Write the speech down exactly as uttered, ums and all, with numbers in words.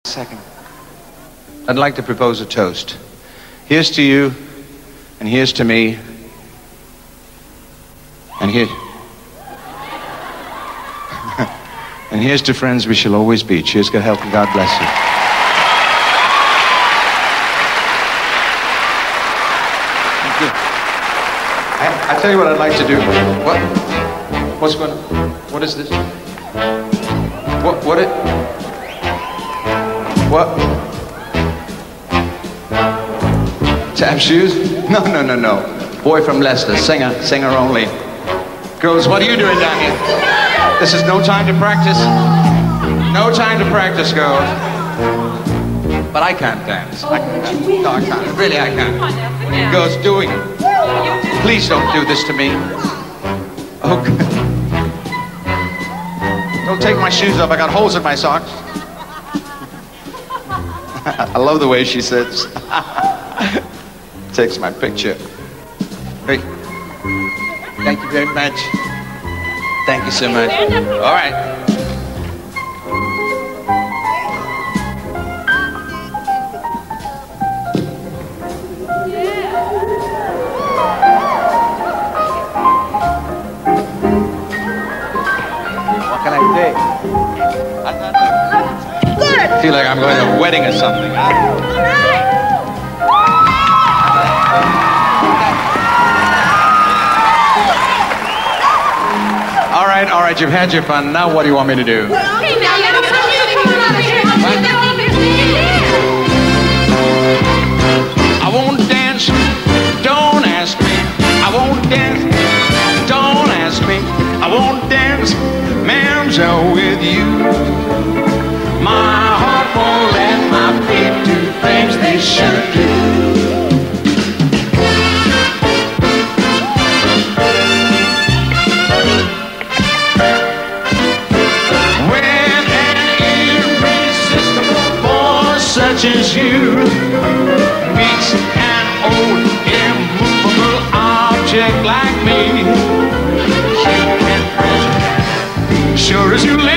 Second, I'd like to propose a toast. Here's to you, and here's to me, and here, and here's to friends we shall always be. Cheers, good health, and God bless you. Thank you. I, I tell you what I'd like to do. What? What's going on? What is this? What? What it? What? Tap shoes? No, no, no, no. Boy from Leicester, singer, singer only. Girls, what are you doing down here? This is no time to practice. No time to practice, girls. But I can't dance. I can't. No, I can't. Really, I can't. Girls, doing it. Please don't do this to me. Okay. Don't take my shoes off. I got holes in my socks. I love the way she sits. Takes my picture. Hey. Thank you very much. Thank you so much. All right. What can I say? I feel like I'm going to a wedding or something. All right, all right, you've had your fun. Now what do you want me to do? I won't dance, don't ask me. I won't dance, don't ask me. I won't dance, ma'am, so with you. My heart won't let my feet do things they should do. When an irresistible force such as you meets an old immovable object like me, you can pressure sure as you live.